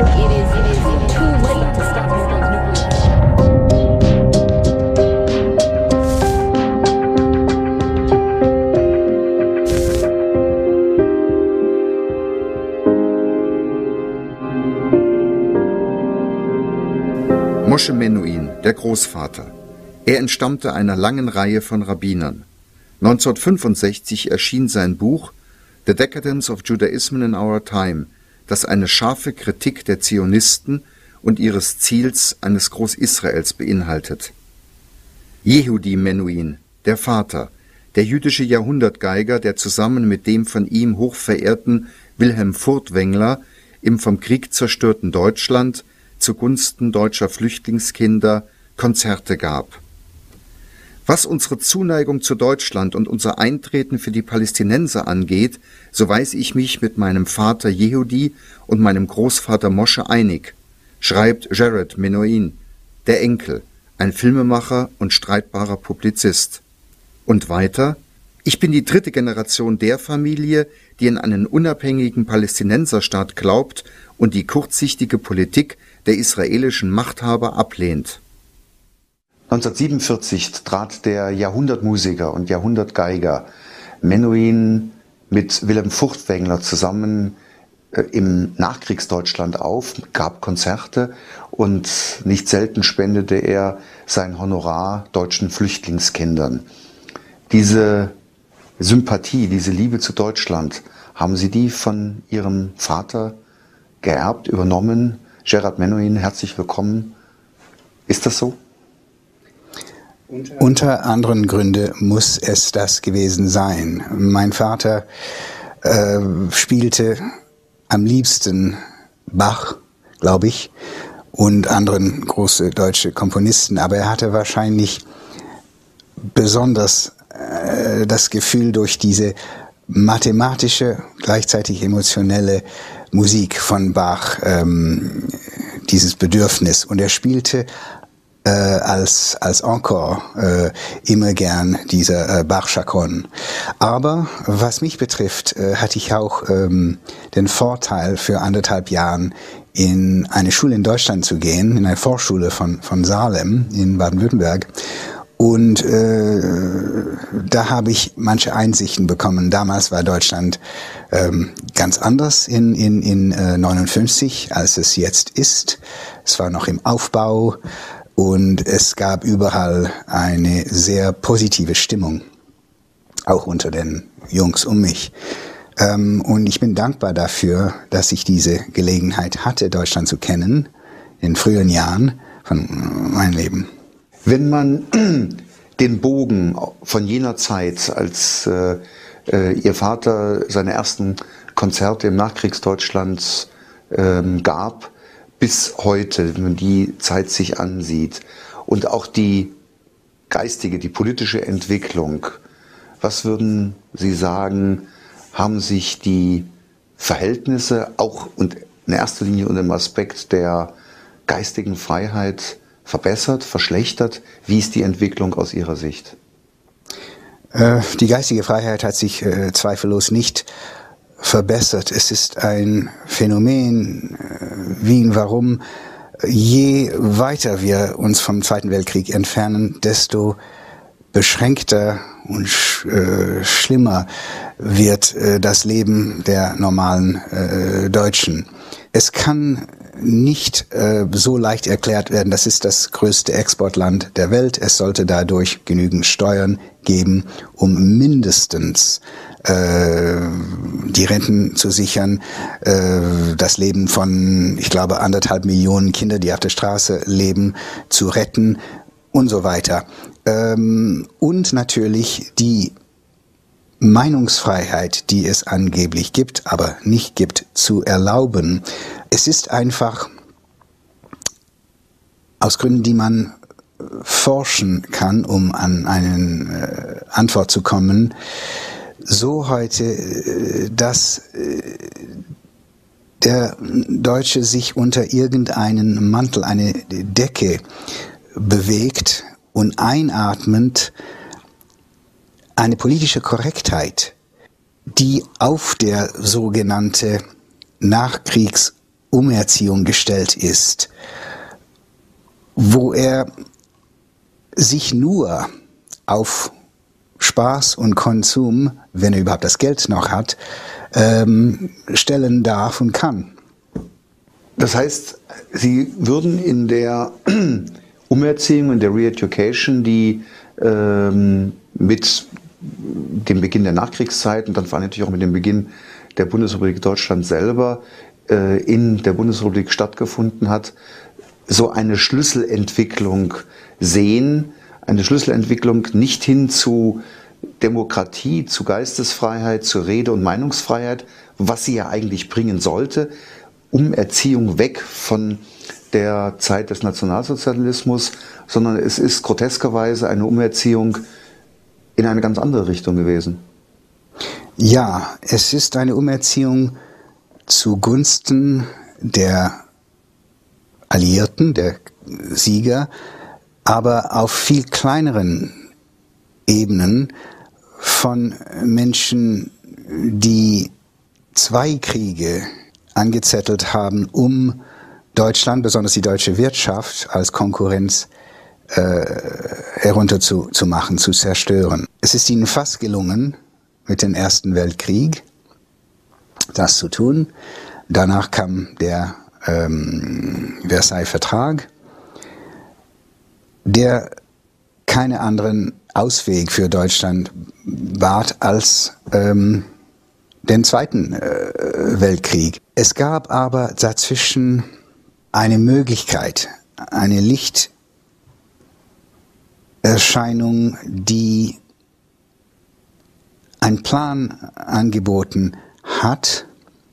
too late to stop Iran's nuclear. Moshe Menuhin, der Großvater. Er entstammte einer langen Reihe von Rabbinern. 1965 erschien sein Buch The Decadence of Judaism in Our Time, das eine scharfe Kritik der Zionisten und ihres Ziels eines Großisraels beinhaltet. Yehudi Menuhin, der Vater, der jüdische Jahrhundertgeiger, der zusammen mit dem von ihm hochverehrten Wilhelm Furtwängler im vom Krieg zerstörten Deutschland zugunsten deutscher Flüchtlingskinder Konzerte gab. Was unsere Zuneigung zu Deutschland und unser Eintreten für die Palästinenser angeht, so weiß ich mich mit meinem Vater Yehudi und meinem Großvater Moshe einig, schreibt Jared Menuhin, der Enkel, ein Filmemacher und streitbarer Publizist. Und weiter: Ich bin die dritte Generation der Familie, die an einen unabhängigen Palästinenserstaat glaubt und die kurzsichtige Politik der israelischen Machthaber ablehnt. 1947 trat der Jahrhundertmusiker und Jahrhundertgeiger Menuhin mit Wilhelm Furtwängler zusammen im Nachkriegsdeutschland auf, gab Konzerte und nicht selten spendete er sein Honorar deutschen Flüchtlingskindern. Diese Sympathie, diese Liebe zu Deutschland, haben Sie die von Ihrem Vater geerbt, übernommen? Gerard Menuhin, herzlich willkommen. Ist das so? Unter anderen Gründen muss es das gewesen sein. Mein Vater spielte am liebsten Bach, glaube ich, und anderen große deutsche Komponisten, aber er hatte wahrscheinlich besonders das Gefühl durch diese mathematische, gleichzeitig emotionelle Musik von Bach, dieses Bedürfnis. Und er spielte als Encore immer gern dieser Bach-Chaconne. Aber was mich betrifft, hatte ich auch den Vorteil, für 1,5 Jahren in eine Schule in Deutschland zu gehen, in eine Vorschule von Salem in Baden-Württemberg. Und da habe ich manche Einsichten bekommen. Damals war Deutschland ganz anders in 1959, als es jetzt ist. Es war noch im Aufbau. Und es gab überall eine sehr positive Stimmung, auch unter den Jungs um mich. Und ich bin dankbar dafür, dass ich diese Gelegenheit hatte, Deutschland zu kennen, in frühen Jahren von meinem Leben. Wenn man den Bogen von jener Zeit, als Ihr Vater seine ersten Konzerte im Nachkriegsdeutschland gab, bis heute, wenn man die Zeit sich ansieht und auch die geistige, die politische Entwicklung, was würden Sie sagen, haben sich die Verhältnisse auch und in erster Linie unter dem Aspekt der geistigen Freiheit verbessert, verschlechtert? Wie ist die Entwicklung aus Ihrer Sicht? Die geistige Freiheit hat sich zweifellos nicht verbessert. Es ist ein Phänomen, wie und warum, je weiter wir uns vom Zweiten Weltkrieg entfernen, desto beschränkter und schlimmer wird das Leben der normalen Deutschen. Es kann nicht so leicht erklärt werden, das ist das größte Exportland der Welt. Es sollte dadurch genügend Steuern geben, um mindestens die Renten zu sichern, das Leben von, ich glaube, 1,5 Millionen Kinder, die auf der Straße leben, zu retten und so weiter. Und natürlich die Meinungsfreiheit, die es angeblich gibt, aber nicht gibt, zu erlauben. Es ist einfach aus Gründen, die man forschen kann, um an eine Antwort zu kommen, so heute, dass der Deutsche sich unter irgendeinen Mantel, eine Decke bewegt und einatmend eine politische Korrektheit, die auf der sogenannte Nachkriegs- Umerziehung gestellt ist, wo er sich nur auf Spaß und Konsum, wenn er überhaupt das Geld noch hat, stellen darf und kann. Das heißt, Sie würden in der Umerziehung, in der Re-Education, die mit dem Beginn der Nachkriegszeit und dann vor allem natürlich auch mit dem Beginn der Bundesrepublik Deutschland selber in der Bundesrepublik stattgefunden hat, so eine Schlüsselentwicklung sehen, eine Schlüsselentwicklung nicht hin zu Demokratie, zu Geistesfreiheit, zu Rede- und Meinungsfreiheit, was sie ja eigentlich bringen sollte, Umerziehung weg von der Zeit des Nationalsozialismus, sondern es ist groteskerweise eine Umerziehung in eine ganz andere Richtung gewesen. Ja, es ist eine Umerziehung zugunsten der Alliierten, der Sieger, aber auf viel kleineren Ebenen von Menschen, die 2 Kriege angezettelt haben, um Deutschland, besonders die deutsche Wirtschaft, als Konkurrenz herunterzumachen, zu zerstören. Es ist ihnen fast gelungen, mit dem Ersten Weltkrieg das zu tun. Danach kam der Versailles Vertrag, der keinen anderen Ausweg für Deutschland bat als den Zweiten Weltkrieg. Es gab aber dazwischen eine Möglichkeit, eine Lichterscheinung, die einen Plan angeboten hat,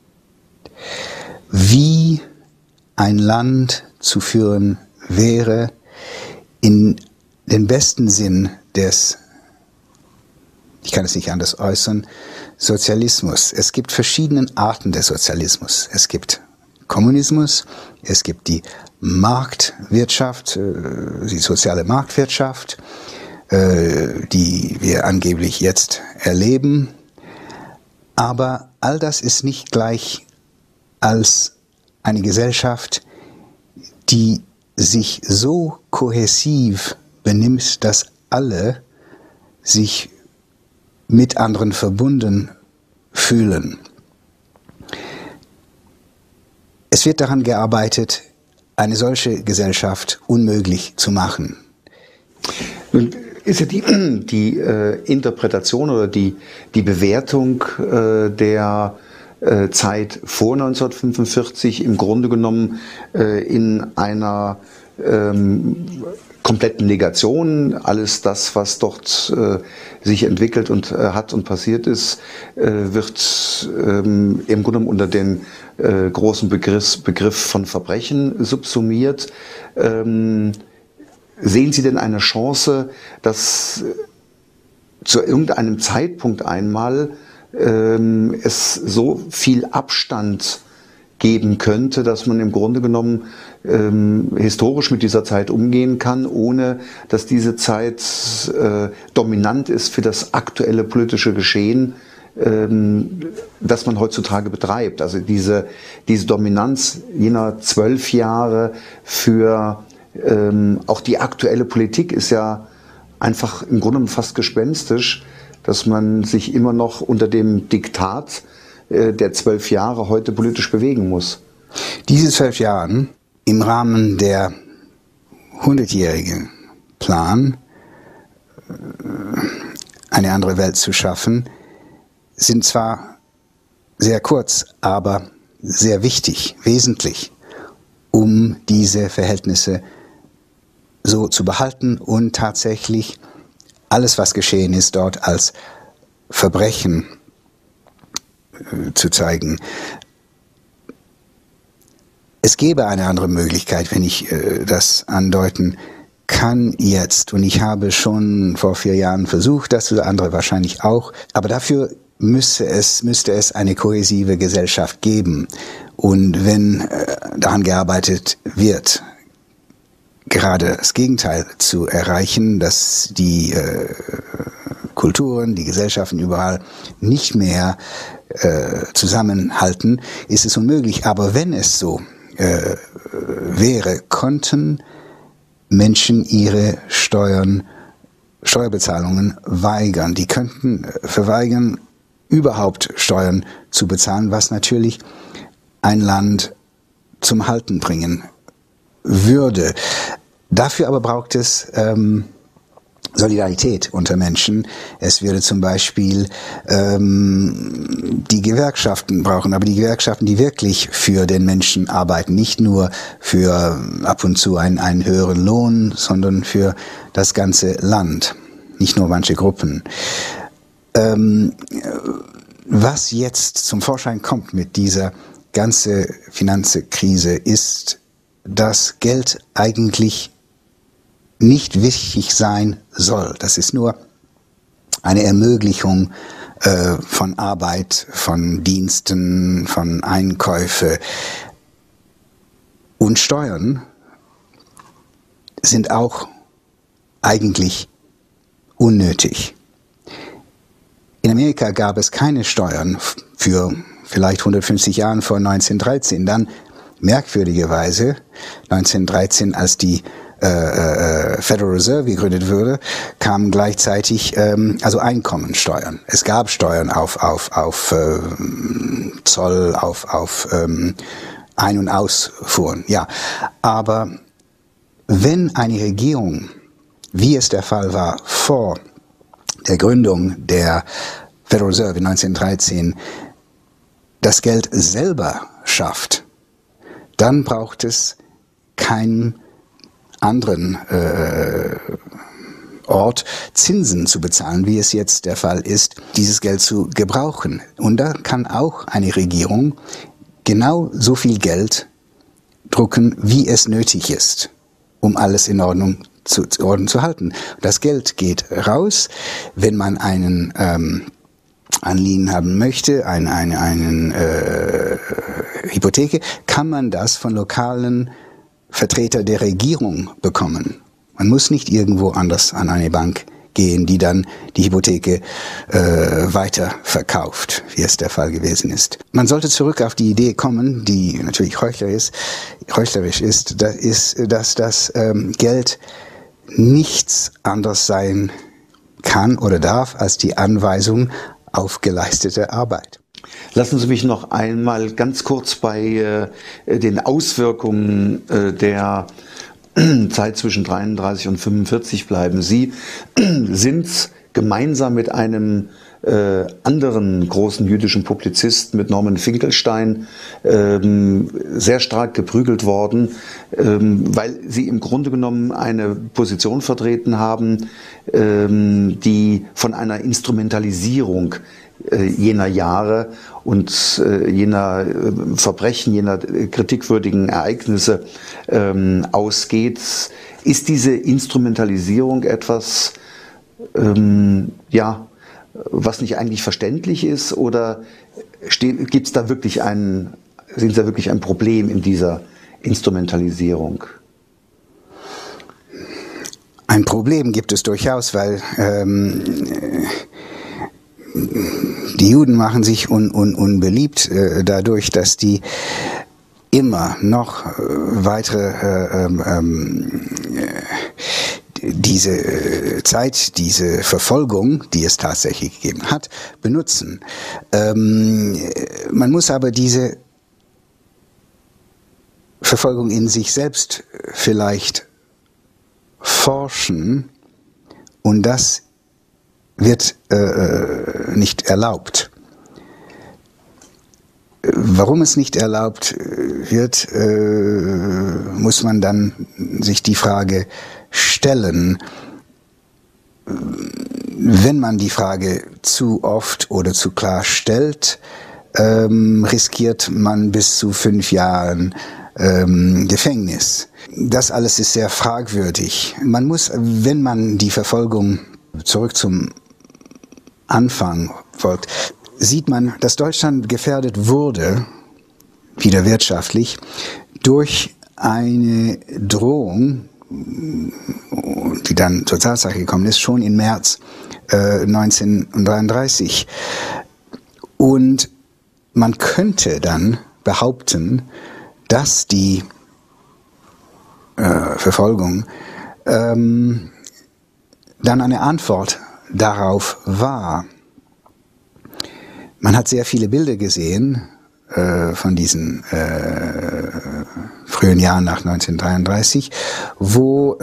wie ein Land zu führen wäre in den besten Sinn des, ich kann es nicht anders äußern, Sozialismus. Es gibt verschiedene Arten des Sozialismus. Es gibt Kommunismus, es gibt die Marktwirtschaft, die soziale Marktwirtschaft, die wir angeblich jetzt erleben. Aber all das ist nicht gleich als eine Gesellschaft, die sich so kohäsiv benimmt, dass alle sich mit anderen verbunden fühlen. Es wird daran gearbeitet, eine solche Gesellschaft unmöglich zu machen. Nun ist ja die Interpretation oder die Bewertung der Zeit vor 1945 im Grunde genommen in einer kompletten Negation. Alles das, was dort sich entwickelt und hat und passiert ist, wird im Grunde genommen unter den großen Begriff von Verbrechen subsumiert. Sehen Sie denn eine Chance, dass zu irgendeinem Zeitpunkt einmal es so viel Abstand geben könnte, dass man im Grunde genommen historisch mit dieser Zeit umgehen kann, ohne dass diese Zeit dominant ist für das aktuelle politische Geschehen, das man heutzutage betreibt? Also diese Dominanz jener 12 Jahre für auch die aktuelle Politik ist ja einfach im Grunde genommen fast gespenstisch, dass man sich immer noch unter dem Diktat der 12 Jahre heute politisch bewegen muss. Diese 12 Jahre im Rahmen der 100-jährigen Plan, eine andere Welt zu schaffen, sind zwar sehr kurz, aber sehr wichtig, wesentlich, um diese Verhältnisse so zu behalten und tatsächlich alles, was geschehen ist, dort als Verbrechen zu zeigen. Es gäbe eine andere Möglichkeit, wenn ich das andeuten kann jetzt, und ich habe schon vor 4 Jahren versucht, das andere wahrscheinlich auch, aber dafür müsste es eine kohäsive Gesellschaft geben. Und wenn daran gearbeitet wird, gerade das Gegenteil zu erreichen, dass die Kulturen, die Gesellschaften überall nicht mehr zusammenhalten, ist es unmöglich. Aber wenn es so wäre, konnten Menschen ihre Steuerbezahlungen weigern. Die könnten verweigern, überhaupt Steuern zu bezahlen, was natürlich ein Land zum Halten bringen würde. Dafür aber braucht es Solidarität unter Menschen. Es würde zum Beispiel die Gewerkschaften brauchen, aber die Gewerkschaften, die wirklich für den Menschen arbeiten, nicht nur für ab und zu einen höheren Lohn, sondern für das ganze Land, nicht nur manche Gruppen. Was jetzt zum Vorschein kommt mit dieser ganzen Finanzkrise, ist, dass Geld eigentlich nicht wichtig sein soll. Das ist nur eine Ermöglichung von Arbeit, von Diensten, von Einkäufe. Und Steuern sind auch eigentlich unnötig. In Amerika gab es keine Steuern für vielleicht 150 Jahren vor 1913. Dann merkwürdigerweise 1913, als die Federal Reserve gegründet wurde, kamen gleichzeitig also Einkommensteuern. Es gab Steuern auf Zoll, auf Ein- und Ausfuhren. Ja, aber wenn eine Regierung, wie es der Fall war vor der Gründung der Federal Reserve in 1913, das Geld selber schafft, dann braucht es keinen anderen Ort Zinsen zu bezahlen, wie es jetzt der Fall ist, dieses Geld zu gebrauchen. Und da kann auch eine Regierung genau so viel Geld drucken, wie es nötig ist, um alles in Ordnung zu halten. Das Geld geht raus, wenn man einen Anliegen haben möchte, eine Hypothek, kann man das von lokalen Vertretern der Regierung bekommen. Man muss nicht irgendwo anders an eine Bank gehen, die dann die Hypothek weiter verkauft, wie es der Fall gewesen ist. Man sollte zurück auf die Idee kommen, die natürlich heuchlerisch ist, dass das Geld nichts anderes sein kann oder darf als die Anweisung auf geleistete Arbeit. Lassen Sie mich noch einmal ganz kurz bei den Auswirkungen der Zeit zwischen 33 und 45 bleiben. Sie sind gemeinsam mit einem anderen großen jüdischen Publizisten, mit Norman Finkelstein, sehr stark geprügelt worden, weil sie im Grunde genommen eine Position vertreten haben, die von einer Instrumentalisierung jener Jahre und jener Verbrechen, jener kritikwürdigen Ereignisse ausgeht. Ist diese Instrumentalisierung etwas, was nicht eigentlich verständlich ist, oder gibt es da wirklich sind Sie da wirklich ein Problem in dieser Instrumentalisierung? Ein Problem gibt es durchaus, weil die Juden machen sich unbeliebt dadurch, dass die immer noch weitere diese Zeit, diese Verfolgung, die es tatsächlich gegeben hat, benutzen. Man muss aber diese Verfolgung in sich selbst vielleicht forschen, und das wird nicht erlaubt. Warum es nicht erlaubt wird, muss man dann sich die Frage stellen. Wenn man die Frage zu oft oder zu klar stellt, riskiert man bis zu 5 Jahren Gefängnis. Das alles ist sehr fragwürdig. Man muss, wenn man die Verfolgung zurück zum Anfang folgt, sieht man, dass Deutschland gefährdet wurde, wieder wirtschaftlich, durch eine Drohung, die dann zur Tatsache gekommen ist, schon im März 1933. Und man könnte dann behaupten, dass die Verfolgung dann eine Antwort darauf war. Man hat sehr viele Bilder gesehen von diesen frühen Jahren nach 1933, wo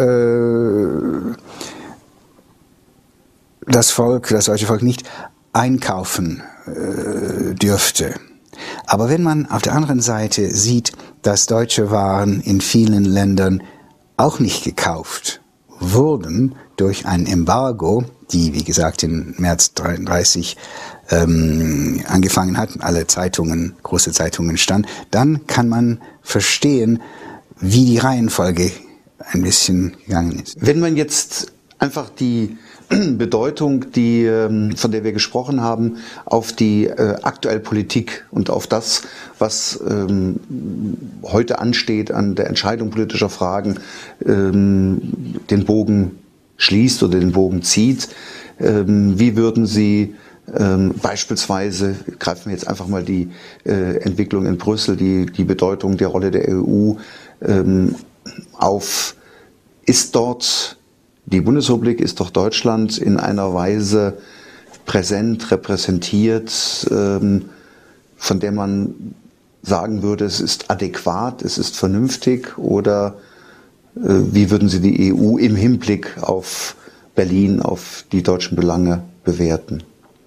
das deutsche Volk nicht einkaufen dürfte. Aber wenn man auf der anderen Seite sieht, dass deutsche Waren in vielen Ländern auch nicht gekauft wurden durch ein Embargo, die, wie gesagt, im März 1933 angefangen hat, alle Zeitungen, große Zeitungen stand, dann kann man verstehen, wie die Reihenfolge ein bisschen gegangen ist. Wenn man jetzt einfach die Bedeutung, von der wir gesprochen haben, auf die aktuelle Politik und auf das, was heute ansteht an der Entscheidung politischer Fragen, den Bogen schließt oder den Bogen zieht, wie würden Sie beispielsweise, greifen wir jetzt einfach mal die Entwicklung in Brüssel, die Bedeutung der Rolle der EU auf, ist dort die Bundesrepublik, ist doch Deutschland in einer Weise präsent, repräsentiert, von der man sagen würde, es ist adäquat, es ist vernünftig, oder wie würden Sie die EU im Hinblick auf Berlin, auf die deutschen Belange bewerten?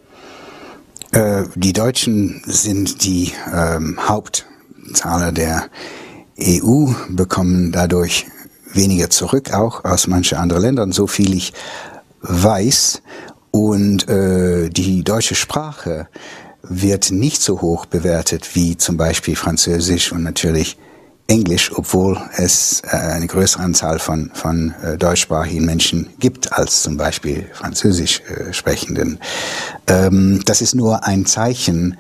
Die Deutschen sind die Hauptzahler der EU, bekommen dadurch weniger zurück, auch aus manchen anderen Ländern, so viel ich weiß. Und die deutsche Sprache wird nicht so hoch bewertet wie zum Beispiel Französisch und natürlich Englisch, obwohl es eine größere Anzahl von deutschsprachigen Menschen gibt als zum Beispiel Französisch Sprechenden. Das ist nur ein Zeichen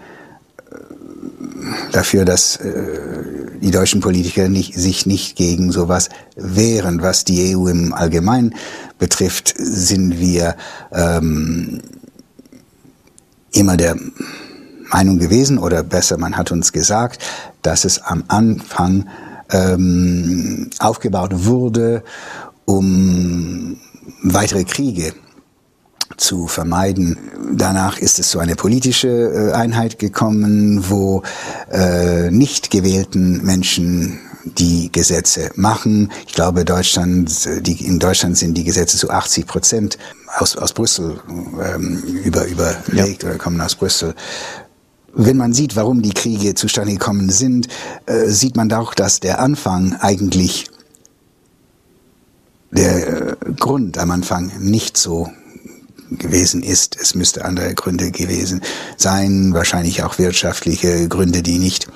dafür, dass die deutschen Politiker sich nicht gegen sowas wehren. Was die EU im Allgemeinen betrifft, sind wir immer der Meinung gewesen, oder besser, man hat uns gesagt, dass es am Anfang aufgebaut wurde, um weitere Kriege zu vermeiden. Danach ist es zu einer politischen Einheit gekommen, wo nicht gewählten Menschen die Gesetze machen. Ich glaube, in Deutschland sind die Gesetze zu 80% aus Brüssel überlegt oder kommen aus Brüssel. Wenn man sieht, warum die Kriege zustande gekommen sind, sieht man auch, dass der Anfang eigentlich, der Grund am Anfang nicht so gewesen ist. Es müsste andere Gründe gewesen sein, wahrscheinlich auch wirtschaftliche Gründe, die nicht,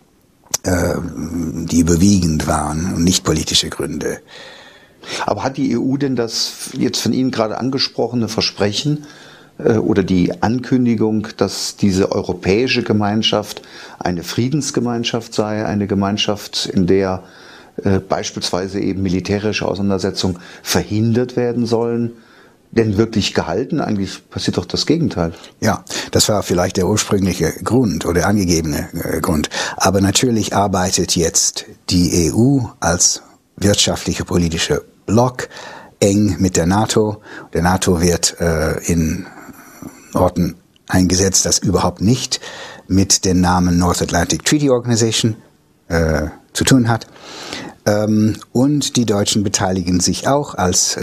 die überwiegend waren und nicht politische Gründe. Aber hat die EU denn das jetzt von Ihnen gerade angesprochene Versprechen oder die Ankündigung, dass diese europäische Gemeinschaft eine Friedensgemeinschaft sei, eine Gemeinschaft, in der beispielsweise eben militärische Auseinandersetzungen verhindert werden sollen, denn wirklich gehalten? Eigentlich passiert doch das Gegenteil. Ja, das war vielleicht der ursprüngliche Grund oder angegebene Grund. Aber natürlich arbeitet jetzt die EU als wirtschaftlicher politischer Block eng mit der NATO. Der NATO wird in Orten eingesetzt, das überhaupt nicht mit dem Namen North Atlantic Treaty Organization zu tun hat. Und die Deutschen beteiligen sich auch als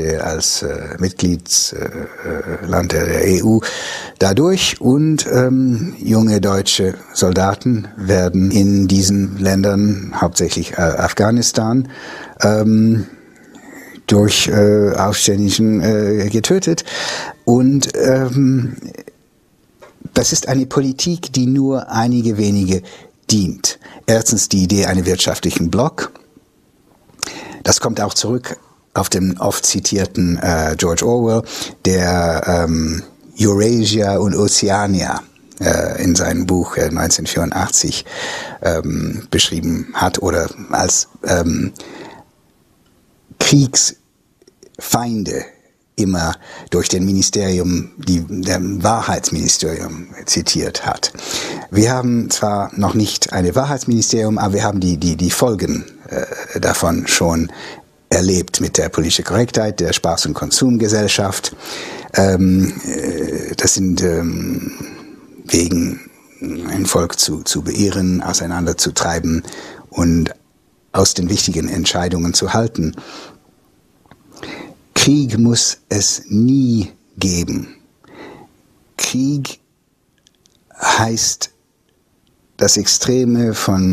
Mitgliedsland der EU dadurch. Und junge deutsche Soldaten werden in diesen Ländern, hauptsächlich Afghanistan, durch Aufständischen getötet. Und das ist eine Politik, die nur einige wenige dient. Erstens die Idee eines wirtschaftlichen Block. Das kommt auch zurück auf den oft zitierten George Orwell, der Eurasia und Oceania in seinem Buch 1984 beschrieben hat oder als Kriegsfeinde immer durch den der Wahrheitsministerium zitiert hat. Wir haben zwar noch nicht ein Wahrheitsministerium, aber wir haben die Folgen davon schon erlebt mit der politischen Korrektheit, der Spaß- und Konsumgesellschaft. Das sind Wegen, ein Volk zu beirren, auseinanderzutreiben und aus den wichtigen Entscheidungen zu halten. Krieg muss es nie geben. Krieg heißt eine extreme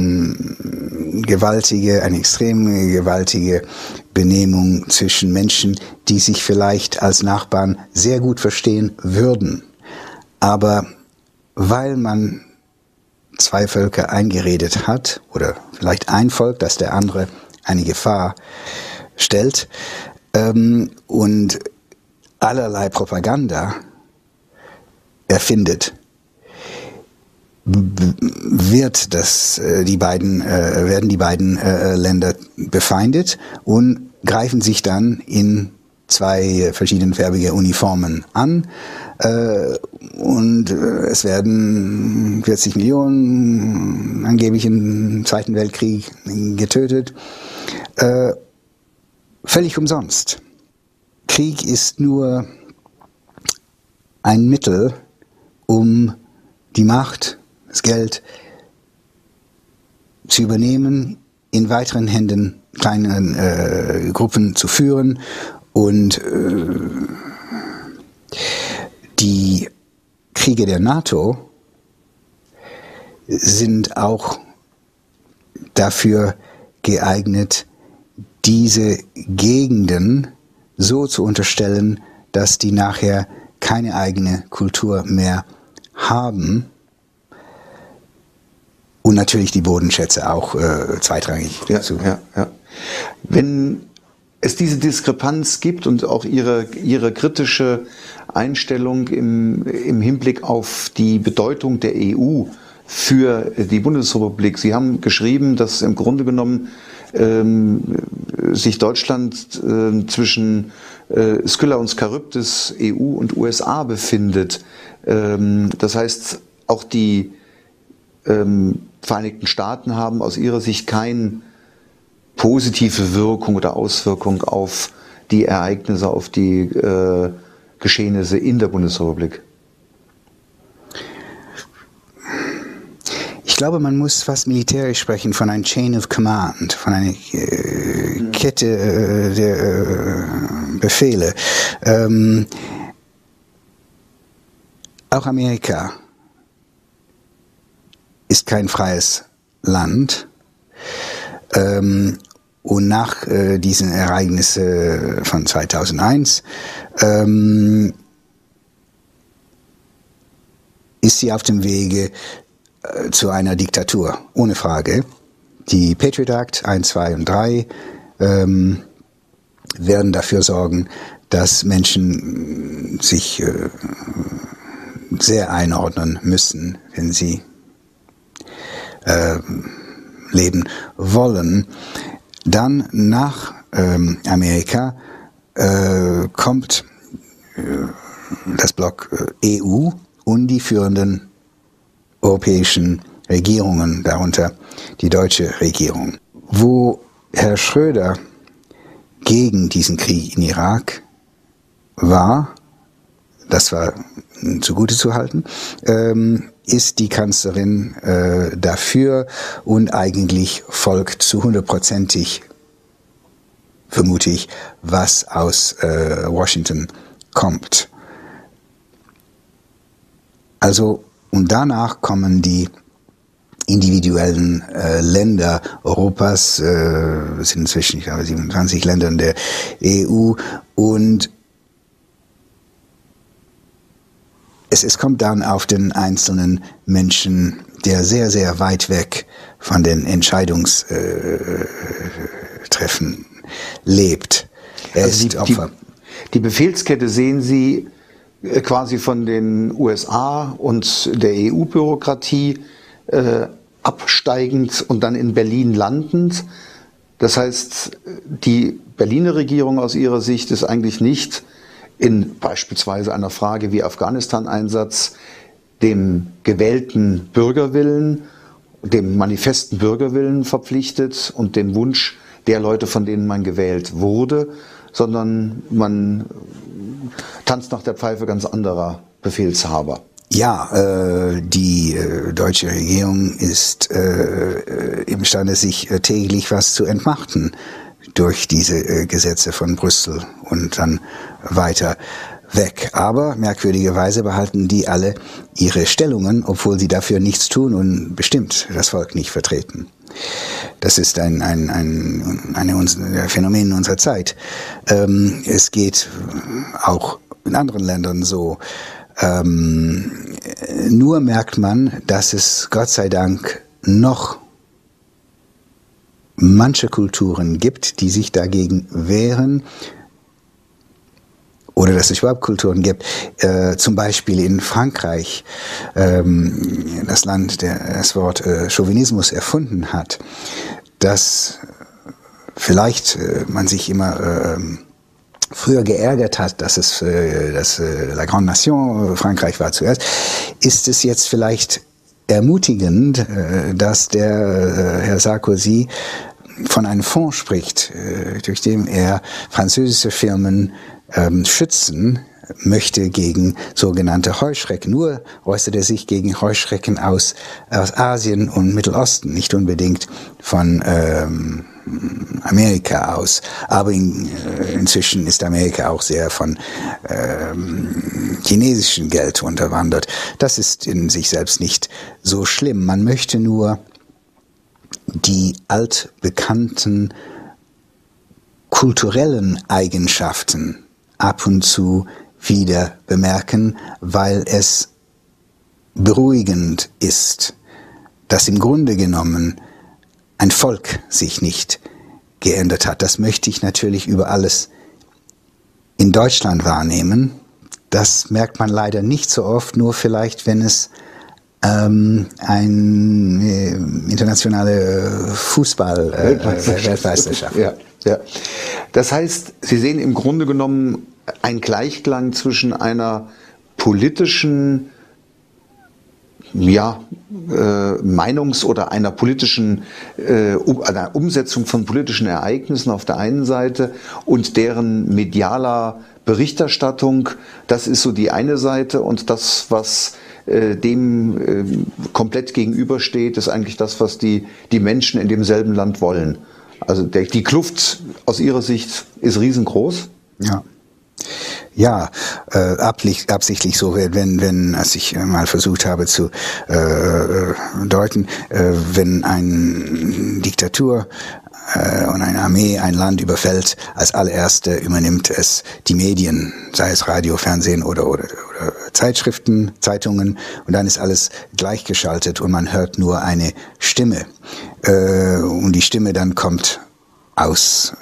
gewaltige Benehmung zwischen Menschen, die sich vielleicht als Nachbarn sehr gut verstehen würden. Aber weil man zwei Völker eingeredet hat, oder vielleicht ein Volk, das der andere eine Gefahr stellt, und allerlei Propaganda erfindet, werden die beiden Länder befeindet und greifen sich dann in zwei verschiedenfarbige Uniformen an, und es werden 40 Millionen angeblich im Zweiten Weltkrieg getötet. Völlig umsonst. Krieg ist nur ein Mittel, um die Macht, das Geld zu übernehmen, in weiteren Händen kleinen Gruppen zu führen, und die Kriege der NATO sind auch dafür geeignet, diese Gegenden so zu unterstellen, dass die nachher keine eigene Kultur mehr haben, und natürlich die Bodenschätze auch zweitrangig. Ja. Wenn es diese Diskrepanz gibt und auch Ihre kritische Einstellung im Hinblick auf die Bedeutung der EU für die Bundesrepublik. Sie haben geschrieben, dass im Grunde genommen sich Deutschland zwischen Scylla und Charybdis, EU und USA befindet. Das heißt, auch die Vereinigten Staaten haben aus Ihrer Sicht keine positive Wirkung oder Auswirkung auf die Ereignisse, auf die Geschehnisse in der Bundesrepublik? Ich glaube, man muss fast militärisch sprechen von einer Chain of Command, von einer Kette der Befehle. Auch Amerika ist kein freies Land. Und nach diesen Ereignissen von 2001 ist sie auf dem Wege zu einer Diktatur, ohne Frage. Die Patriot Act 1, 2 und 3 werden dafür sorgen, dass Menschen sich sehr einordnen müssen, wenn sie leben wollen. Dann nach Amerika kommt das Block EU und die führenden europäischen Regierungen, darunter die deutsche Regierung. Wo Herr Schröder gegen diesen Krieg in Irak war, das war zugute zu halten, ist die Kanzlerin dafür und eigentlich folgt zu 100%ig, vermute ich, was aus Washington kommt. Also, und danach kommen die individuellen Länder Europas, es sind inzwischen, ich glaube, 27 Länder in der EU, und es kommt dann auf den einzelnen Menschen, der sehr, sehr weit weg von den Entscheidungstreffen lebt. Er also ist Opfer. Die Befehlskette sehen Sie quasi von den USA und der EU-Bürokratie absteigend und dann in Berlin landend. Das heißt, die Berliner Regierung aus Ihrer Sicht ist eigentlich nicht in beispielsweise einer Frage wie Afghanistan-Einsatz dem gewählten Bürgerwillen, dem manifesten Bürgerwillen verpflichtet und dem Wunsch der Leute, von denen man gewählt wurde, sondern man tanzt nach der Pfeife ganz anderer Befehlshaber. Ja, die deutsche Regierung ist imstande, sich täglich was zu entmachten durch diese Gesetze von Brüssel und dann weiter weg. Aber merkwürdigerweise behalten die alle ihre Stellungen, obwohl sie dafür nichts tun und bestimmt das Volk nicht vertreten. Das ist ein Phänomen unserer Zeit. Es geht auch in anderen Ländern so. Nur merkt man, dass es Gott sei Dank noch manche Kulturen gibt, die sich dagegen wehren, oder dass es überhaupt Kulturen gibt. Zum Beispiel in Frankreich, das Land, der das Wort Chauvinismus erfunden hat, dass vielleicht man sich immer früher geärgert hat, dass La Grande Nation Frankreich war zuerst, ist es jetzt vielleicht ermutigend, dass der Herr Sarkozy von einem Fonds spricht, durch den er französische Firmen schützen möchte gegen sogenannte Heuschrecken. Nur äußert er sich gegen Heuschrecken aus Asien und Mittelosten, nicht unbedingt von Amerika aus. Aber inzwischen ist Amerika auch sehr von chinesischem Geld unterwandert. Das ist in sich selbst nicht so schlimm. Man möchte nur die altbekannten kulturellen Eigenschaften ab und zu wieder bemerken, weil es beruhigend ist, dass im Grunde genommen ein Volk sich nicht geändert hat. Das möchte ich natürlich über alles in Deutschland wahrnehmen. Das merkt man leider nicht so oft, nur vielleicht, wenn es eine internationale Fußball-Weltmeisterschaft. Ja, ja. Das heißt, Sie sehen im Grunde genommen einen Gleichklang zwischen einer politischen Meinungs- oder einer politischen einer Umsetzung von politischen Ereignissen auf der einen Seite und deren medialer Berichterstattung. Das ist so die eine Seite, und das, was dem komplett gegenübersteht, ist eigentlich das, was die Menschen in demselben Land wollen. Also die Kluft aus Ihrer Sicht ist riesengroß. Ja. Ja, absichtlich so, als ich mal versucht habe zu deuten, wenn eine Diktatur und eine Armee ein Land überfällt, als allererste übernimmt es die Medien, sei es Radio, Fernsehen oder Zeitschriften, Zeitungen, und dann ist alles gleichgeschaltet und man hört nur eine Stimme. Und die Stimme dann kommt aus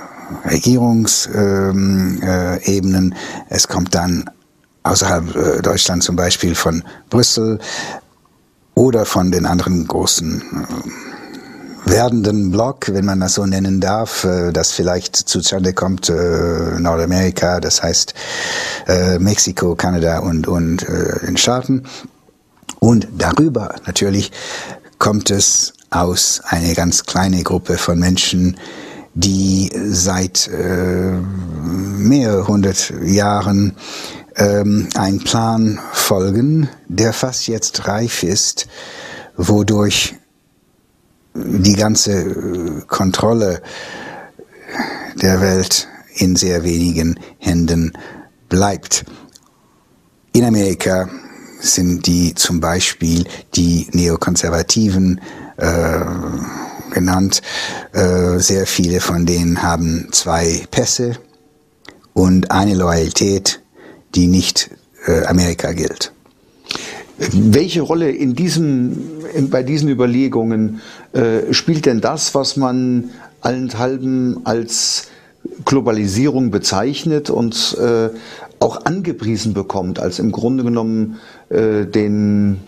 Regierungsebenen, es kommt dann außerhalb Deutschland zum Beispiel von Brüssel oder von den anderen großen werdenden Block, wenn man das so nennen darf, das vielleicht zustande kommt, Nordamerika, das heißt Mexiko, Kanada und den Staaten. Und darüber natürlich kommt es aus eine ganz kleine Gruppe von Menschen, die seit mehrere hundert Jahren einen Plan folgen, der fast jetzt reif ist, wodurch die ganze Kontrolle der Welt in sehr wenigen Händen bleibt. In Amerika sind zum Beispiel die Neokonservativen genannt. Sehr viele von denen haben 2 Pässe und eine Loyalität, die nicht Amerika gilt. Welche Rolle bei diesen Überlegungen spielt denn das, was man allenthalben als Globalisierung bezeichnet und auch angepriesen bekommt, als im Grunde genommen den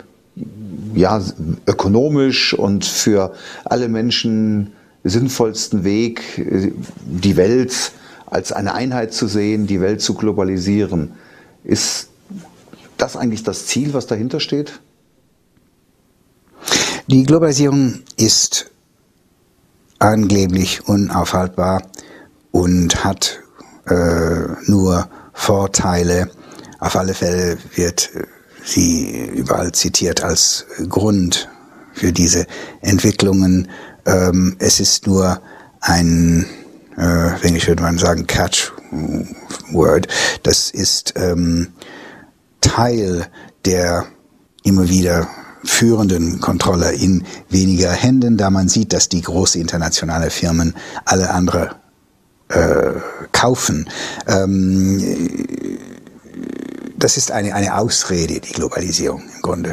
ökonomisch und für alle Menschen sinnvollsten Weg, die Welt als eine Einheit zu sehen, die Welt zu globalisieren. Ist das eigentlich das Ziel, was dahinter steht? Die Globalisierung ist angeblich unaufhaltbar und hat nur Vorteile. Auf alle Fälle wird sie überall zitiert als Grund für diese Entwicklungen. Es ist nur ein, Englisch würde man sagen, Catchword. Das ist Teil der immer wieder führenden Kontrolle in weniger Händen, da man sieht, dass die großen internationalen Firmen alle andere kaufen. Das ist eine Ausrede, die Globalisierung im Grunde.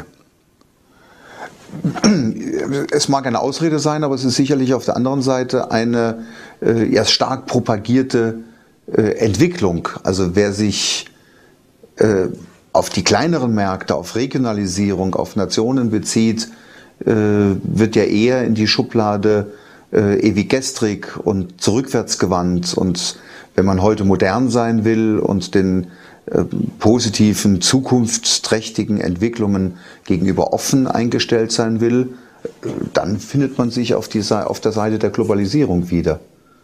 Es mag eine Ausrede sein, aber es ist sicherlich auf der anderen Seite eine erst stark propagierte Entwicklung. Also wer sich auf die kleineren Märkte, auf Regionalisierung, auf Nationen bezieht, wird ja eher in die Schublade ewig gestrig und zurückwärtsgewandt. Und wenn man heute modern sein will und den positiven, zukunftsträchtigen Entwicklungen gegenüber offen eingestellt sein will, dann findet man sich auf der Seite der Globalisierung wieder.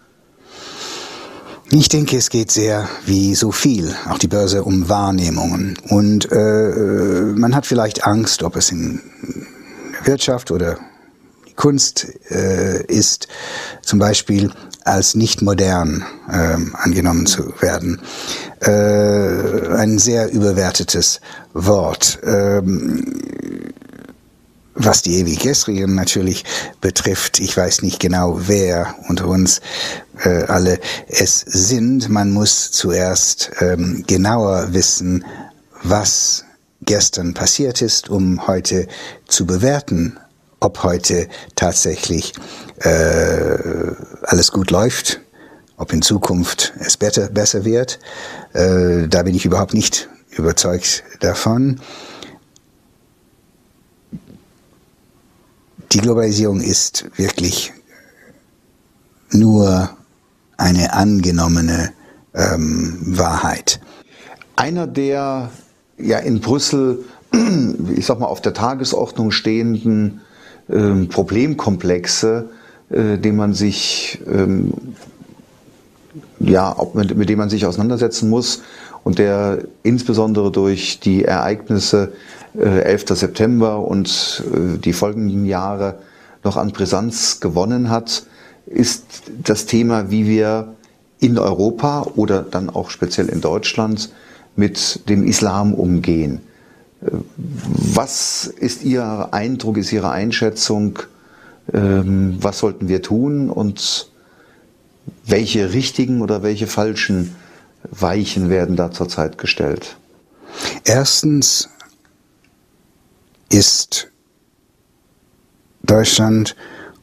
Ich denke, es geht sehr wie so viel, auch die Börse, um Wahrnehmungen. Und man hat vielleicht Angst, ob es in der Wirtschaft oder die Kunst ist, zum Beispiel als nicht modern angenommen zu werden. Ein sehr überwertetes Wort. Was die Ewiggestrigen natürlich betrifft, ich weiß nicht genau, wer unter uns alle es sind. Man muss zuerst genauer wissen, was gestern passiert ist, um heute zu bewerten, ob heute tatsächlich alles gut läuft, ob in Zukunft es besser wird. Da bin ich überhaupt nicht überzeugt davon. Die Globalisierung ist wirklich nur eine angenommene Wahrheit. Einer der ja in Brüssel, ich sag mal, auf der Tagesordnung stehenden Problemkomplexe, dem man sich mit dem man sich auseinandersetzen muss und der insbesondere durch die Ereignisse 11. September und die folgenden Jahre noch an Brisanz gewonnen hat, ist das Thema, wie wir in Europa oder dann auch speziell in Deutschland mit dem Islam umgehen. Was ist Ihr Eindruck, ist Ihre Einschätzung? Was sollten wir tun und welche richtigen oder welche falschen Weichen werden da zurzeit gestellt? Erstens ist Deutschland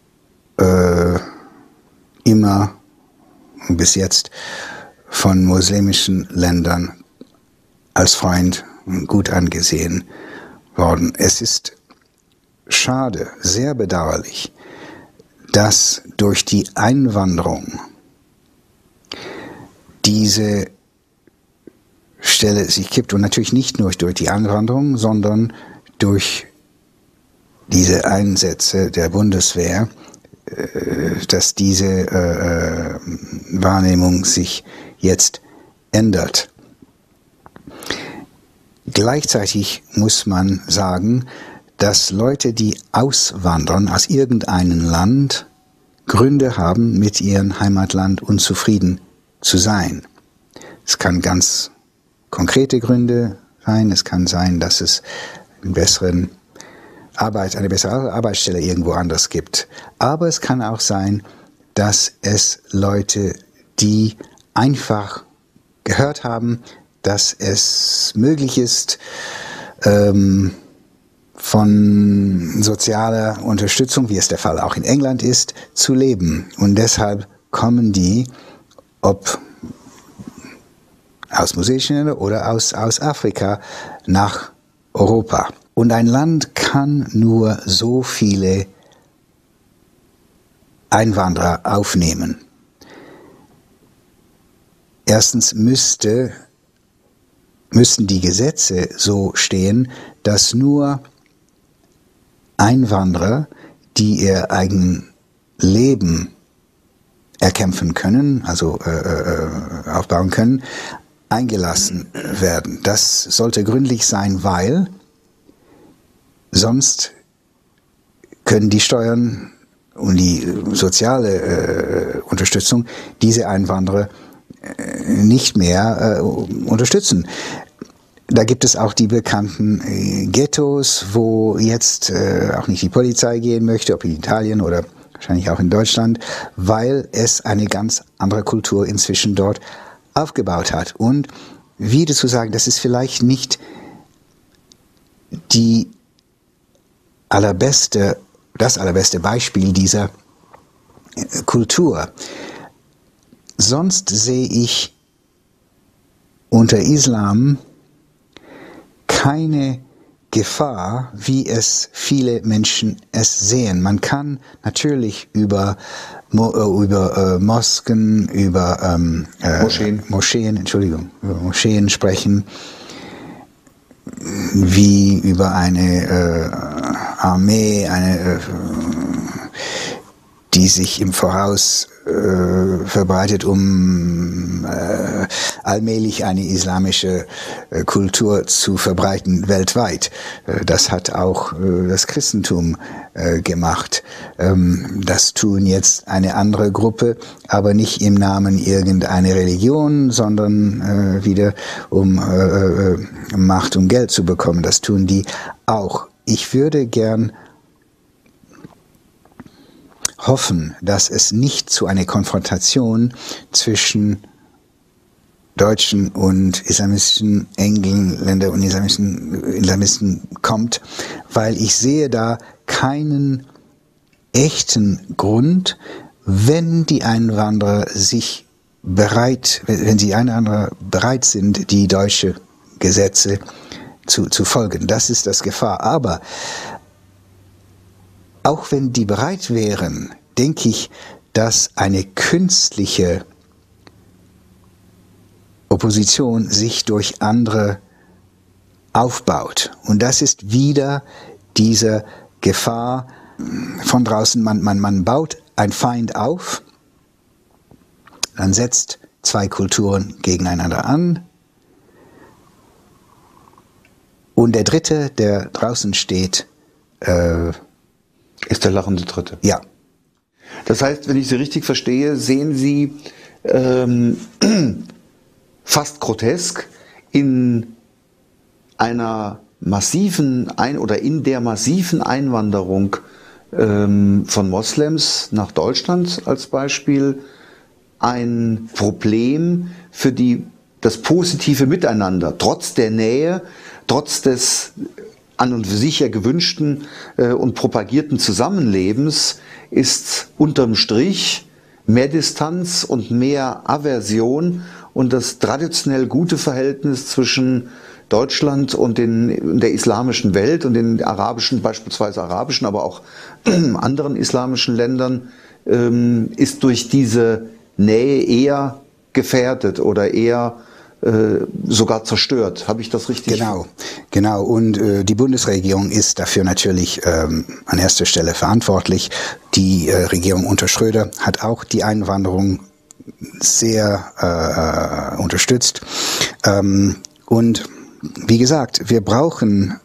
immer und bis jetzt von muslimischen Ländern als Freund gut angesehen worden. Es ist schade, sehr bedauerlich, dass durch die Einwanderung diese Stelle sich kippt und natürlich nicht nur durch die Einwanderung, sondern durch diese Einsätze der Bundeswehr, dass diese Wahrnehmung sich jetzt ändert. Gleichzeitig muss man sagen, dass Leute, die auswandern aus irgendeinem Land, Gründe haben, mit ihrem Heimatland unzufrieden zu sein. Es kann ganz konkrete Gründe sein. Es kann sein, dass es eine bessere Arbeitsstelle irgendwo anders gibt. Aber es kann auch sein, dass es Leute, die einfach gehört haben, dass es möglich ist, von sozialer Unterstützung, wie es der Fall auch in England ist, zu leben. Und deshalb kommen die, ob aus muslimischen Ländern oder aus Afrika, nach Europa. Und ein Land kann nur so viele Einwanderer aufnehmen. erstens müssten die Gesetze so stehen, dass nur Einwanderer, die ihr eigenes Leben erkämpfen können, also aufbauen können, eingelassen werden. Das sollte gründlich sein, weil sonst können die Steuern und die soziale Unterstützung diese Einwanderer nicht mehr unterstützen. Da gibt es auch die bekannten Ghettos, wo jetzt auch nicht die Polizei gehen möchte, ob in Italien oder wahrscheinlich auch in Deutschland, weil es eine ganz andere Kultur inzwischen dort aufgebaut hat. Und wieder zu sagen, das ist vielleicht nicht das allerbeste Beispiel dieser Kultur. Sonst sehe ich unter Islam keine Gefahr, wie es viele Menschen es sehen. Man kann natürlich über Mosken, über Moscheen sprechen, wie über eine Armee, die sich im Voraus verbreitet, um allmählich eine islamische Kultur zu verbreiten weltweit. Das hat auch das Christentum gemacht. Das tun jetzt eine andere Gruppe, aber nicht im Namen irgendeiner Religion, sondern wieder um Macht und Geld zu bekommen. Das tun die auch. Ich würde gern hoffen, dass es nicht zu einer Konfrontation zwischen Deutschen und islamistischen Engländer und Islamisten kommt, weil ich sehe da keinen echten Grund, wenn die Einwanderer bereit sind, die deutsche Gesetze zu folgen. Das ist das Gefahr. Aber auch wenn die bereit wären, denke ich, dass eine künstliche Opposition sich durch andere aufbaut. Und das ist wieder diese Gefahr von draußen. Man baut einen Feind auf, dann setzt zwei Kulturen gegeneinander an. Und der Dritte, der draußen steht, ist der lachende Dritte. Ja. Das heißt, wenn ich Sie richtig verstehe, sehen Sie fast grotesk in einer massiven in der massiven Einwanderung von Moslems nach Deutschland als Beispiel ein Problem für das positive Miteinander, trotz der Nähe, trotz des an und für sich ja gewünschten und propagierten Zusammenlebens ist unterm Strich mehr Distanz und mehr Aversion und das traditionell gute Verhältnis zwischen Deutschland und der islamischen Welt und den beispielsweise arabischen, aber auch anderen islamischen Ländern ist durch diese Nähe eher gefährdet oder eher sogar zerstört. Habe ich das richtig? Genau. Und die Bundesregierung ist dafür natürlich an erster Stelle verantwortlich. Die Regierung unter Schröder hat auch die Einwanderung sehr unterstützt. Und wie gesagt, wir brauchen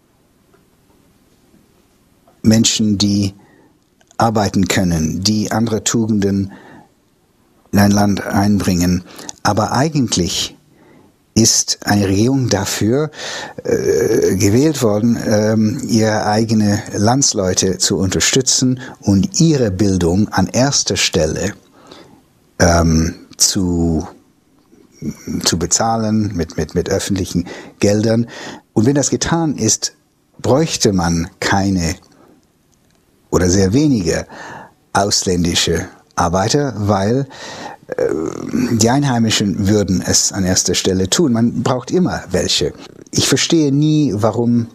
Menschen, die arbeiten können, die andere Tugenden in ein Land einbringen. Aber eigentlich ist eine Regierung dafür gewählt worden, ihre eigene Landsleute zu unterstützen und ihre Bildung an erster Stelle zu bezahlen mit öffentlichen Geldern. Und wenn das getan ist, bräuchte man keine oder sehr wenige ausländische Arbeiter, weil die Einheimischen würden es an erster Stelle tun. Man braucht immer welche. Ich verstehe nie, warum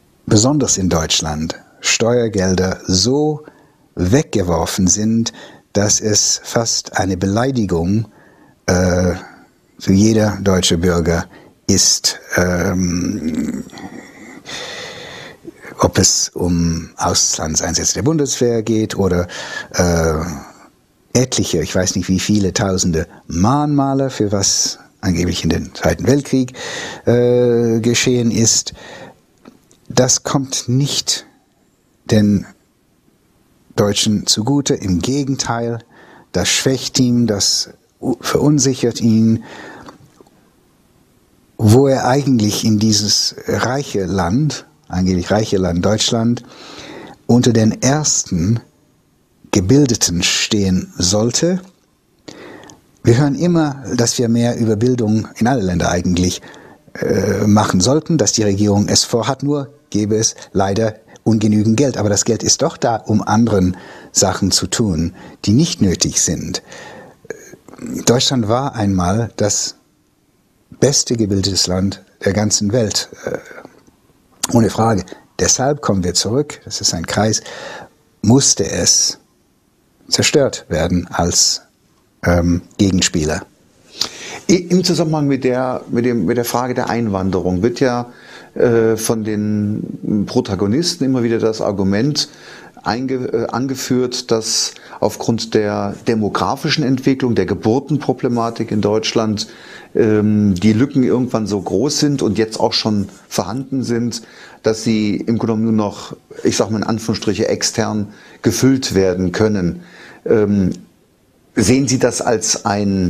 besonders in Deutschland Steuergelder so weggeworfen sind, dass es fast eine Beleidigung für jeder deutsche Bürger ist, ob es um Auslandseinsätze der Bundeswehr geht oder etliche, ich weiß nicht wie viele tausende Mahnmale, für was angeblich in den Zweiten Weltkrieg geschehen ist. Das kommt nicht den Deutschen zugute, im Gegenteil, das schwächt ihn, das verunsichert ihn, wo er eigentlich in dieses reiche Land, angeblich reiche Land Deutschland, unter den ersten Gebildeten stehen sollte. Wir hören immer, dass wir mehr über Bildung in alle Länder eigentlich machen sollten, dass die Regierung es vorhat, nur gäbe es leider ungenügend Geld. Aber das Geld ist doch da, um anderen Sachen zu tun, die nicht nötig sind. Deutschland war einmal das beste gebildetes Land der ganzen Welt. Ohne Frage. Deshalb kommen wir zurück, das ist ein Kreis, musste es zerstört werden als Gegenspieler. Im Zusammenhang mit der Frage der Einwanderung wird ja von den Protagonisten immer wieder das Argument angeführt, dass aufgrund der demografischen Entwicklung, der Geburtenproblematik in Deutschland die Lücken irgendwann so groß sind und jetzt auch schon vorhanden sind, dass sie im Grunde genommen nur noch, ich sage mal in Anführungsstriche, extern gefüllt werden können. Sehen Sie das als eine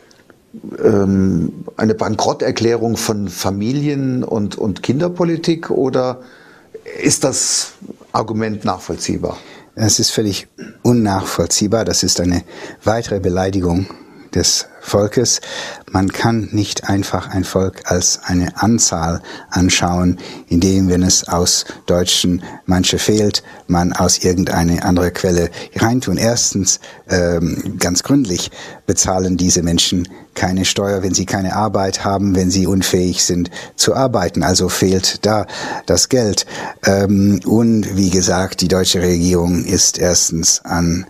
Bankrotterklärung von Familien- und Kinderpolitik oder ist das Argument nachvollziehbar? Es ist völlig unnachvollziehbar. Das ist eine weitere Beleidigung des Volkes. Man kann nicht einfach ein Volk als eine Anzahl anschauen, indem, wenn es aus Deutschen manche fehlt, man aus irgendeine andere Quelle reintun. Erstens, ganz gründlich bezahlen diese Menschen keine Steuer, wenn sie keine Arbeit haben, wenn sie unfähig sind zu arbeiten. Also fehlt da das Geld. Und wie gesagt, die deutsche Regierung ist erstens an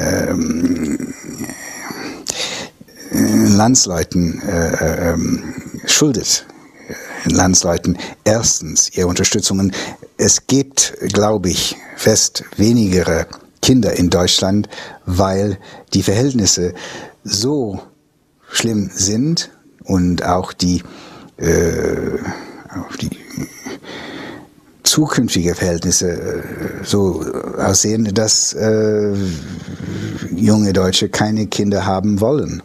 Landsleuten schuldet Landsleuten erstens ihre Unterstützungen. Es gibt, glaube ich, fest wenigere Kinder in Deutschland, weil die Verhältnisse so schlimm sind und auch die zukünftige Verhältnisse so aussehen, dass junge Deutsche keine Kinder haben wollen.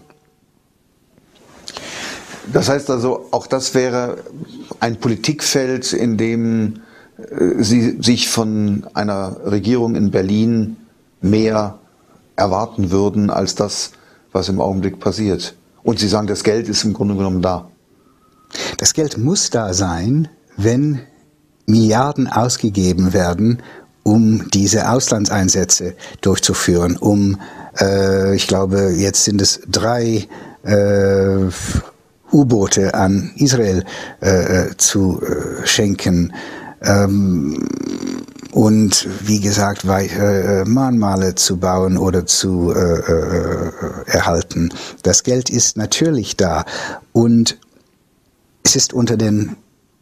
Das heißt also, auch das wäre ein Politikfeld, in dem Sie sich von einer Regierung in Berlin mehr erwarten würden, als das, was im Augenblick passiert. Und Sie sagen, das Geld ist im Grunde genommen da. Das Geld muss da sein, wenn Milliarden ausgegeben werden, um diese Auslandseinsätze durchzuführen, ich glaube, jetzt sind es 3 U-Boote an Israel zu schenken und wie gesagt Mahnmale zu bauen oder zu erhalten. Das Geld ist natürlich da und es ist unter den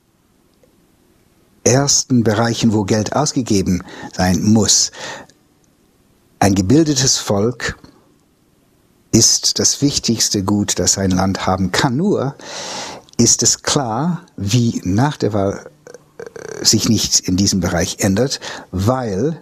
ersten Bereichen, wo Geld ausgegeben sein muss. Ein gebildetes Volk ist das wichtigste Gut, das ein Land haben kann. Nur ist es klar, wie nach der Wahl sich nichts in diesem Bereich ändert, weil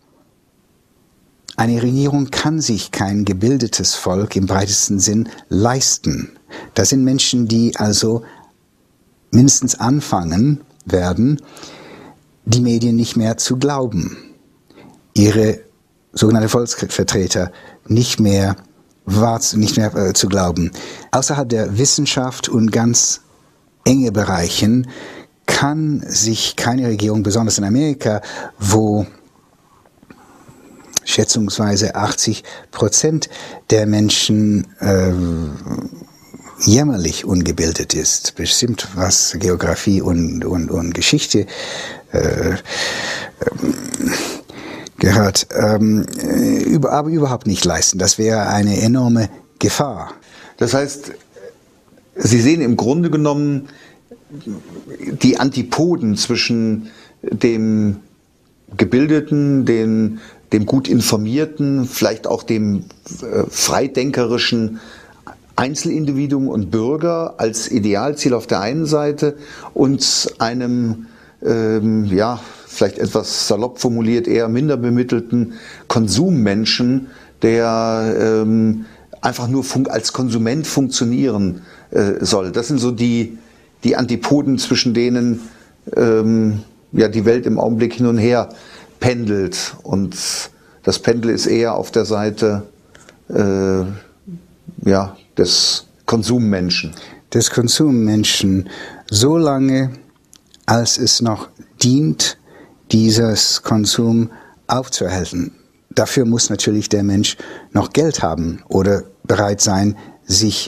eine Regierung kann sich kein gebildetes Volk im breitesten Sinn leisten. Das sind Menschen, die also mindestens anfangen werden, die Medien nicht mehr zu glauben, ihre sogenannte Volksvertreter nicht mehr zu glauben. Außerhalb der Wissenschaft und ganz enge Bereichen kann sich keine Regierung, besonders in Amerika, wo schätzungsweise 80% der Menschen jämmerlich ungebildet ist, bestimmt was Geografie und Geschichte Gerhard, aber überhaupt nicht leisten. Das wäre eine enorme Gefahr. Das heißt, Sie sehen im Grunde genommen die Antipoden zwischen dem Gebildeten, dem gut informierten, vielleicht auch dem freidenkerischen Einzelindividuum und Bürger als Idealziel auf der einen Seite und einem, vielleicht etwas salopp formuliert, eher minder bemittelten Konsummenschen, der einfach nur als Konsument funktionieren soll. Das sind so die Antipoden, zwischen denen die Welt im Augenblick hin und her pendelt. Und das Pendel ist eher auf der Seite des Konsummenschen. Des Konsummenschen, solange als es noch dient, dieses Konsum aufzuerhalten. Dafür muss natürlich der Mensch noch Geld haben oder bereit sein, sich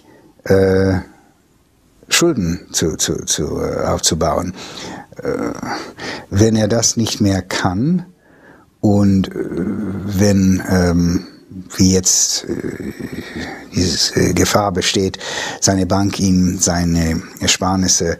Schulden aufzubauen. Wenn er das nicht mehr kann und wenn wie jetzt diese Gefahr besteht, seine Bank ihm seine Ersparnisse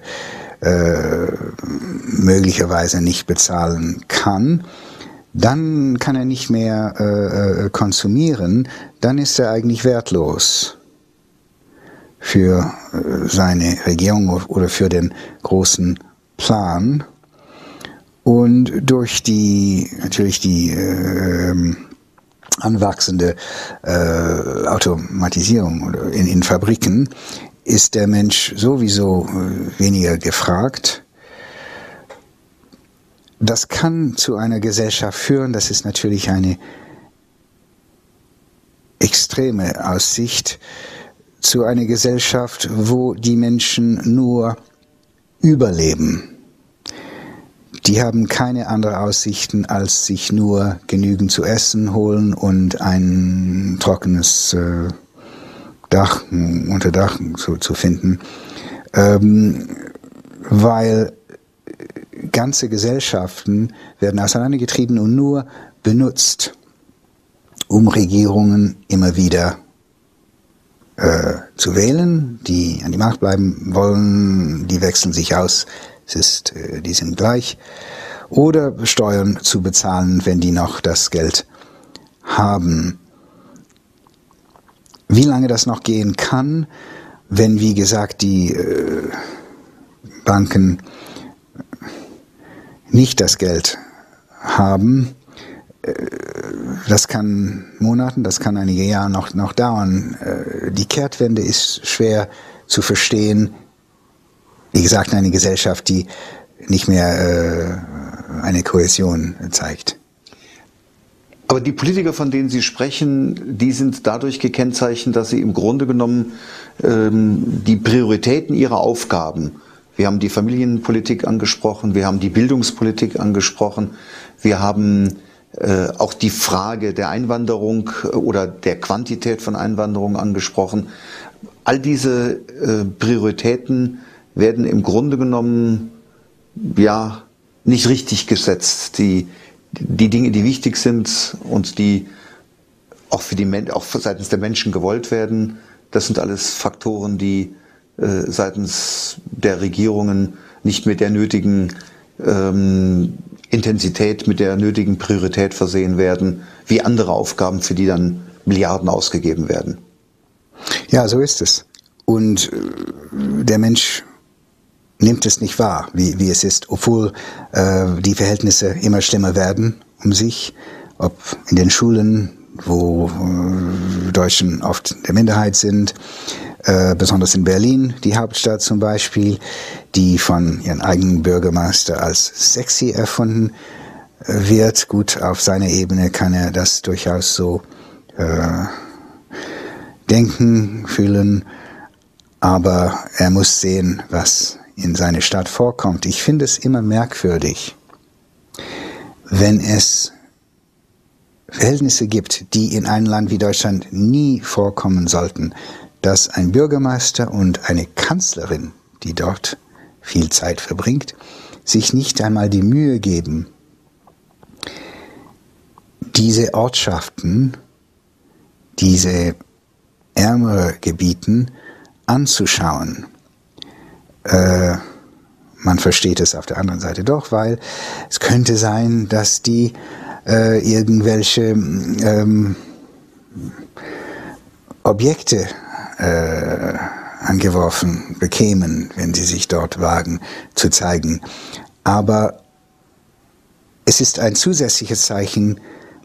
möglicherweise nicht bezahlen kann, dann kann er nicht mehr konsumieren, dann ist er eigentlich wertlos für seine Regierung oder für den großen Plan. Und durch die anwachsende Automatisierung in Fabriken ist der Mensch sowieso weniger gefragt. Das kann zu einer Gesellschaft führen, das ist natürlich eine extreme Aussicht, zu einer Gesellschaft, wo die Menschen nur überleben. Die haben keine andere Aussichten, als sich nur genügend zu essen holen und ein trockenes Unterdach zu finden, weil ganze Gesellschaften werden auseinandergetrieben und nur benutzt, um Regierungen immer wieder zu wählen, die an die Macht bleiben wollen, die wechseln sich aus, die sind gleich, oder Steuern zu bezahlen, wenn die noch das Geld haben. Wie lange das noch gehen kann, wenn, wie gesagt, die Banken nicht das Geld haben, das kann Monaten, das kann einige Jahre noch dauern. Die Kehrtwende ist schwer zu verstehen. Wie gesagt, eine Gesellschaft, die nicht mehr eine Kohäsion zeigt. Aber die Politiker, von denen Sie sprechen, die sind dadurch gekennzeichnet, dass sie im Grunde genommen die Prioritäten ihrer Aufgaben, wir haben die Familienpolitik angesprochen, wir haben die Bildungspolitik angesprochen, wir haben auch die Frage der Einwanderung oder der Quantität von Einwanderung angesprochen. All diese Prioritäten werden im Grunde genommen nicht richtig gesetzt. Die Dinge, die wichtig sind und die auch seitens der Menschen gewollt werden, das sind alles Faktoren, die seitens der Regierungen nicht mit der nötigen Intensität, mit der nötigen Priorität versehen werden, wie andere Aufgaben, für die dann Milliarden ausgegeben werden. Ja, so ist es. Und der Mensch nimmt es nicht wahr, wie es ist, obwohl die Verhältnisse immer schlimmer werden um sich, ob in den Schulen, wo Deutschen oft der Minderheit sind, besonders in Berlin, die Hauptstadt zum Beispiel, die von ihrem eigenen Bürgermeister als sexy erfunden wird. Gut, auf seiner Ebene kann er das durchaus so denken, fühlen, aber er muss sehen, was in seiner Stadt vorkommt. Ich finde es immer merkwürdig, wenn es Verhältnisse gibt, die in einem Land wie Deutschland nie vorkommen sollten, dass ein Bürgermeister und eine Kanzlerin, die dort viel Zeit verbringt, sich nicht einmal die Mühe geben, diese Ortschaften, diese ärmere Gebieten anzuschauen. Man versteht es auf der anderen Seite doch, weil es könnte sein, dass die irgendwelche Objekte angeworfen bekämen, wenn sie sich dort wagen zu zeigen. Aber es ist ein zusätzliches Zeichen,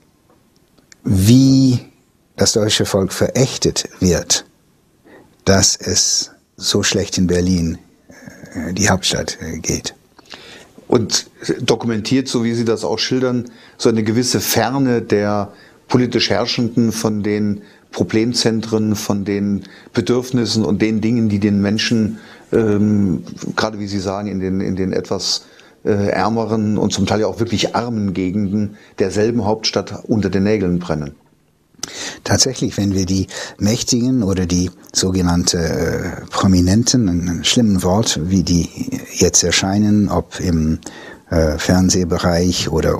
wie das deutsche Volk verächtet wird, dass es so schlecht in Berlin, die Hauptstadt, geht. Und dokumentiert, so wie Sie das auch schildern, so eine gewisse Ferne der politisch Herrschenden von den Problemzentren, von den Bedürfnissen und den Dingen, die den Menschen, gerade wie Sie sagen, in den etwas ärmeren und zum Teil ja auch wirklich armen Gegenden derselben Hauptstadt unter den Nägeln brennen. Tatsächlich, wenn wir die Mächtigen oder die sogenannte Prominenten, ein schlimmes Wort, wie die jetzt erscheinen, ob im Fernsehbereich oder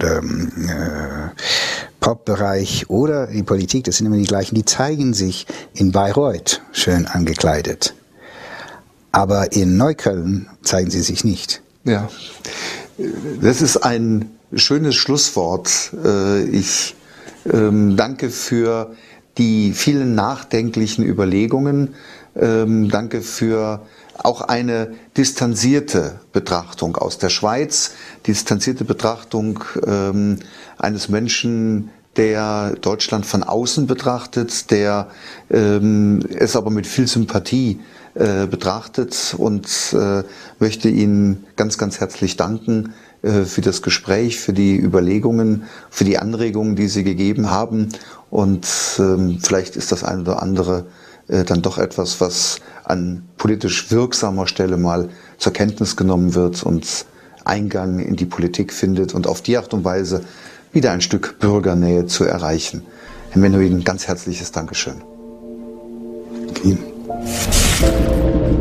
Popbereich oder die Politik, das sind immer die gleichen, die zeigen sich in Bayreuth schön angekleidet. Aber in Neukölln zeigen sie sich nicht. Ja, das ist ein schönes Schlusswort. Ich danke für die vielen nachdenklichen Überlegungen. Danke für auch eine distanzierte Betrachtung aus der Schweiz, distanzierte Betrachtung eines Menschen, der Deutschland von außen betrachtet, der es aber mit viel Sympathie betrachtet, und möchte Ihnen ganz, ganz herzlich danken für das Gespräch, für die Überlegungen, für die Anregungen, die Sie gegeben haben. Und vielleicht ist das eine oder andere dann doch etwas, was an politisch wirksamer Stelle mal zur Kenntnis genommen wird und Eingang in die Politik findet und auf die Art und Weise wieder ein Stück Bürgernähe zu erreichen. Herr Menuhin, ganz herzliches Dankeschön. Okay.